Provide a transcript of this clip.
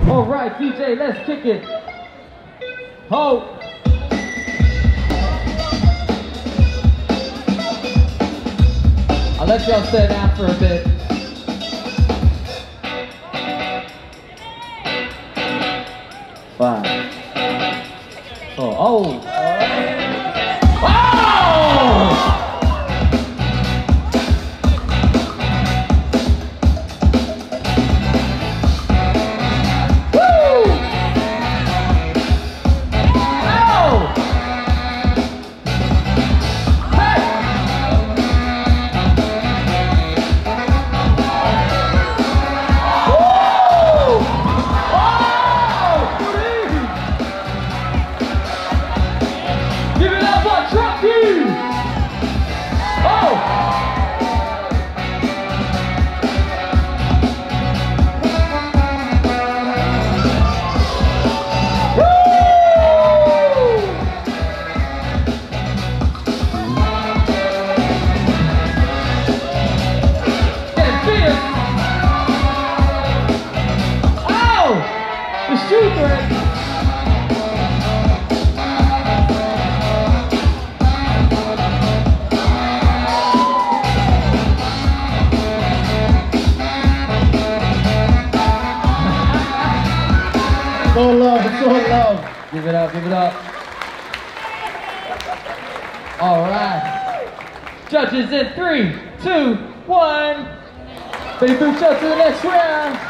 Alright, DJ, let's kick it. Ho! I'll let y'all sit down for a bit. Five. Oh! Oh! All love, it's all love. Give it up, give it up. All right. Judges in 3, 2, 1. Big boot shot to the next round.